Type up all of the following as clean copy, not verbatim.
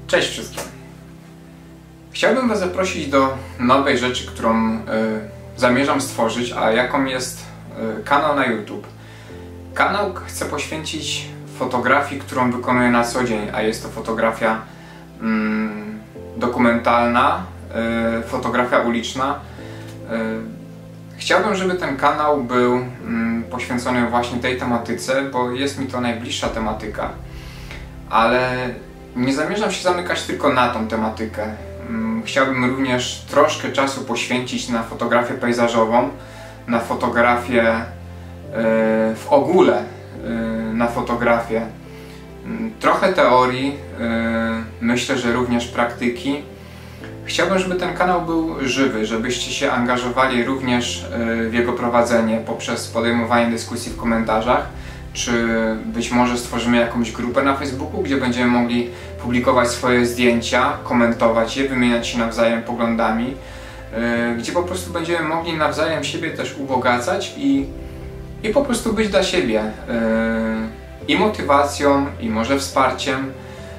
Cześć wszystkim! Chciałbym Was zaprosić do nowej rzeczy, którą zamierzam stworzyć, a jaką jest kanał na YouTube. Kanał chcę poświęcić fotografii, którą wykonuję na co dzień, a jest to fotografia dokumentalna, fotografia uliczna. Chciałbym, żeby ten kanał był poświęcony właśnie tej tematyce, bo jest mi to najbliższa tematyka. Ale nie zamierzam się zamykać tylko na tą tematykę. Chciałbym również troszkę czasu poświęcić na fotografię pejzażową, na fotografię w ogóle, na fotografię. Trochę teorii, myślę, że również praktyki. Chciałbym, żeby ten kanał był żywy, żebyście się angażowali również w jego prowadzenie poprzez podejmowanie dyskusji w komentarzach, czy być może stworzymy jakąś grupę na Facebooku, gdzie będziemy mogli publikować swoje zdjęcia, komentować je, wymieniać się nawzajem poglądami, gdzie po prostu będziemy mogli nawzajem siebie też ubogacać i po prostu być dla siebie i motywacją, i może wsparciem,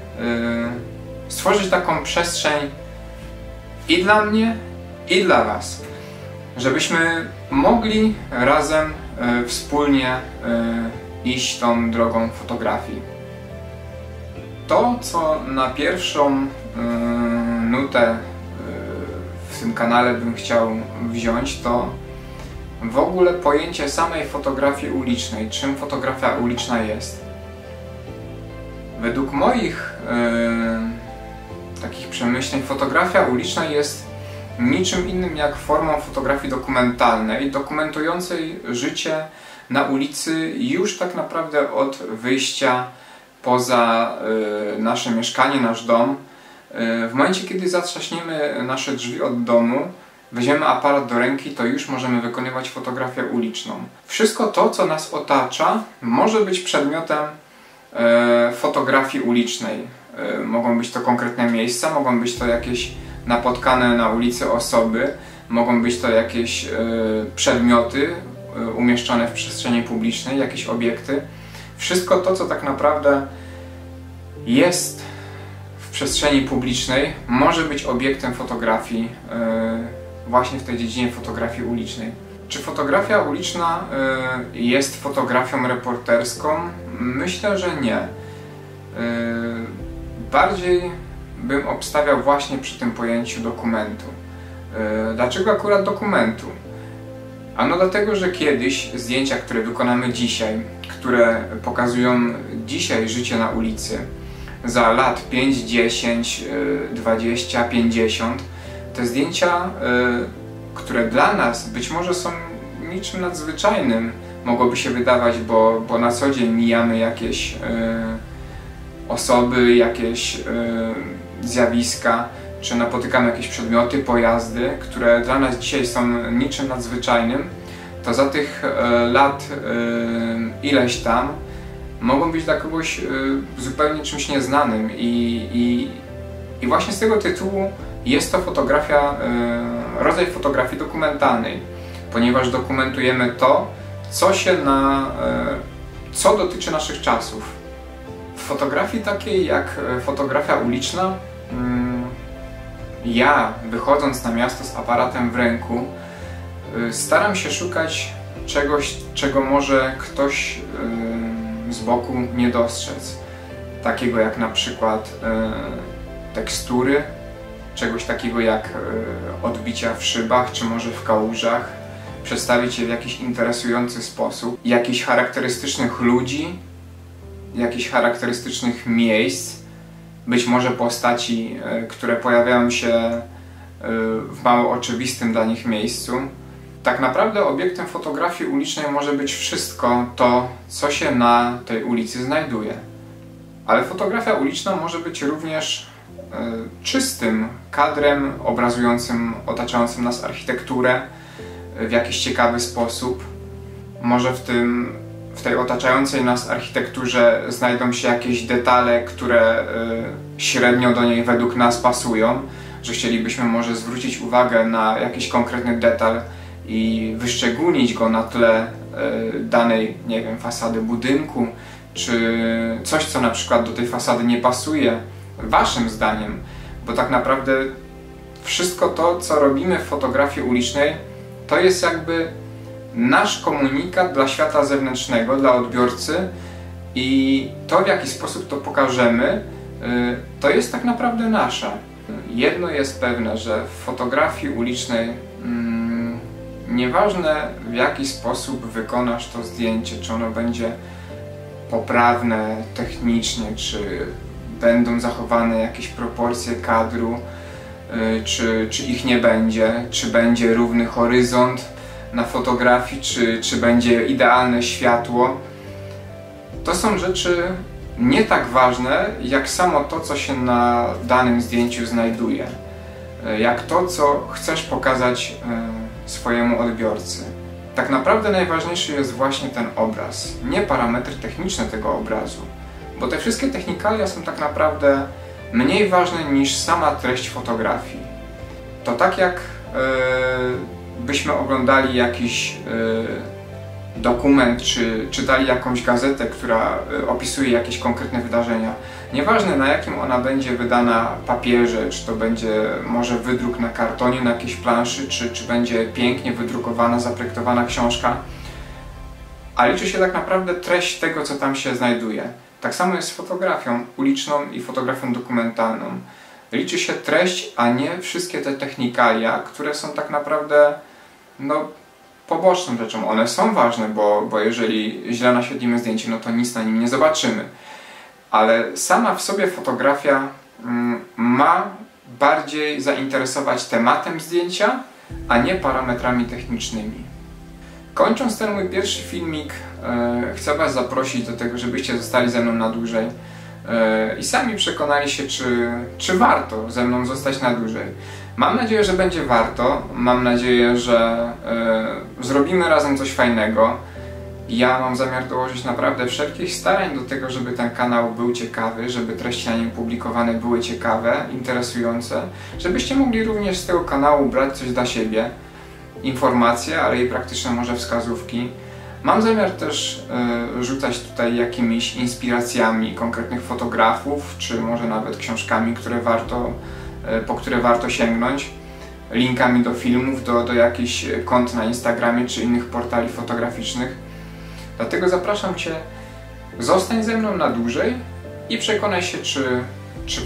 stworzyć taką przestrzeń i dla mnie, i dla Was, żebyśmy mogli razem, wspólnie iść tą drogą fotografii. To, co na pierwszą nutę w tym kanale bym chciał wziąć, to w ogóle pojęcie samej fotografii ulicznej. Czym fotografia uliczna jest? Według moich takich przemyśleń fotografia uliczna jest niczym innym jak formą fotografii dokumentalnej, dokumentującej życie na ulicy już tak naprawdę od wyjścia poza nasze mieszkanie, nasz dom. W momencie, kiedy zatrzaśniemy nasze drzwi od domu, weźmiemy aparat do ręki, to już możemy wykonywać fotografię uliczną. Wszystko to, co nas otacza, może być przedmiotem fotografii ulicznej. Mogą być to konkretne miejsca, mogą być to jakieś napotkane na ulicy osoby, mogą być to jakieś przedmioty umieszczone w przestrzeni publicznej, jakieś obiekty. Wszystko to, co tak naprawdę jest w przestrzeni publicznej, może być obiektem fotografii właśnie w tej dziedzinie fotografii ulicznej. Czy fotografia uliczna jest fotografią reporterską? Myślę, że nie. Bardziej bym obstawiał właśnie przy tym pojęciu dokumentu. Dlaczego akurat dokumentu? Ano dlatego, że kiedyś zdjęcia, które wykonamy dzisiaj, które pokazują dzisiaj życie na ulicy, za lat 5, 10, 20, 50, te zdjęcia, które dla nas być może są niczym nadzwyczajnym, mogłoby się wydawać, bo na co dzień mijamy jakieś osoby, jakieś zjawiska, czy napotykamy jakieś przedmioty, pojazdy, które dla nas dzisiaj są niczym nadzwyczajnym, to za tych lat ileś tam mogą być dla kogoś zupełnie czymś nieznanym i właśnie z tego tytułu jest to fotografia, rodzaj fotografii dokumentalnej, ponieważ dokumentujemy to, co dotyczy naszych czasów. W fotografii takiej jak fotografia uliczna, ja, wychodząc na miasto z aparatem w ręku, staram się szukać czegoś, czego może ktoś z boku nie dostrzec. Takiego jak na przykład tekstury, czegoś takiego jak odbicia w szybach, czy może w kałużach, przedstawić je w jakiś interesujący sposób, jakichś charakterystycznych ludzi, jakichś charakterystycznych miejsc, być może postaci, które pojawiają się w mało oczywistym dla nich miejscu. Tak naprawdę obiektem fotografii ulicznej może być wszystko to, co się na tej ulicy znajduje. Ale fotografia uliczna może być również czystym kadrem obrazującym otaczającym nas architekturę w jakiś ciekawy sposób. Może w tej otaczającej nas architekturze znajdą się jakieś detale, które średnio do niej według nas pasują, że chcielibyśmy może zwrócić uwagę na jakiś konkretny detal i wyszczególnić go na tle danej, nie wiem, fasady budynku, czy coś, co na przykład do tej fasady nie pasuje, waszym zdaniem, bo tak naprawdę wszystko to, co robimy w fotografii ulicznej, to jest jakby nasz komunikat dla świata zewnętrznego, dla odbiorcy, i to, w jaki sposób to pokażemy, to jest tak naprawdę nasze. Jedno jest pewne, że w fotografii ulicznej nieważne, w jaki sposób wykonasz to zdjęcie, czy ono będzie poprawne technicznie, czy będą zachowane jakieś proporcje kadru, czy ich nie będzie, czy będzie równy horyzont na fotografii, czy będzie idealne światło. To są rzeczy nie tak ważne, jak samo to, co się na danym zdjęciu znajduje. Jak to, co chcesz pokazać swojemu odbiorcy. Tak naprawdę najważniejszy jest właśnie ten obraz, nie parametry techniczne tego obrazu. Bo te wszystkie technikalia są tak naprawdę mniej ważne niż sama treść fotografii. To tak jak byśmy oglądali jakiś dokument, czy czytali jakąś gazetę, która opisuje jakieś konkretne wydarzenia. Nieważne, na jakim ona będzie wydana papierze, czy to będzie może wydruk na kartonie, na jakiejś planszy, czy będzie pięknie wydrukowana, zaprojektowana książka, a liczy się tak naprawdę treść tego, co tam się znajduje. Tak samo jest z fotografią uliczną i fotografią dokumentalną. Liczy się treść, a nie wszystkie te technikalia, które są tak naprawdę poboczną rzeczą. One są ważne, bo jeżeli źle naświetlimy zdjęcie, no to nic na nim nie zobaczymy. Ale sama w sobie fotografia ma bardziej zainteresować tematem zdjęcia, a nie parametrami technicznymi. Kończąc ten mój pierwszy filmik, chcę was zaprosić do tego, żebyście zostali ze mną na dłużej i sami przekonali się, czy warto ze mną zostać na dłużej. Mam nadzieję, że będzie warto. Mam nadzieję, że zrobimy razem coś fajnego. Ja mam zamiar dołożyć naprawdę wszelkich starań do tego, żeby ten kanał był ciekawy, żeby treści na nim publikowane były ciekawe, interesujące, żebyście mogli również z tego kanału brać coś dla siebie, informacje, ale i praktyczne może wskazówki. Mam zamiar też rzucać tutaj jakimiś inspiracjami konkretnych fotografów, czy może nawet książkami, po które warto sięgnąć, linkami do filmów, do jakichś kont na Instagramie, czy innych portali fotograficznych. Dlatego zapraszam Cię, zostań ze mną na dłużej i przekonaj się, czy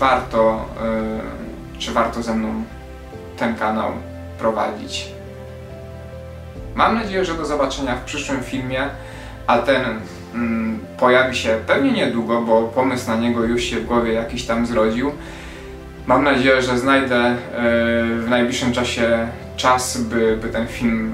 warto ze mną ten kanał prowadzić. Mam nadzieję, że do zobaczenia w przyszłym filmie, a ten pojawi się pewnie niedługo, bo pomysł na niego już się w głowie jakiś tam zrodził. Mam nadzieję, że znajdę w najbliższym czasie czas, by ten film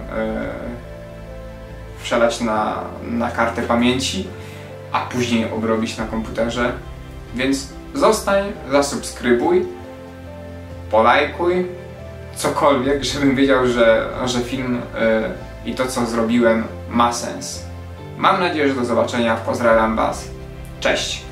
przelać na kartę pamięci, a później obrobić na komputerze. Więc zostań, zasubskrybuj, polajkuj, cokolwiek, żebym wiedział, że film i to, co zrobiłem, ma sens. Mam nadzieję, że do zobaczenia. Pozdrawiam was. Cześć!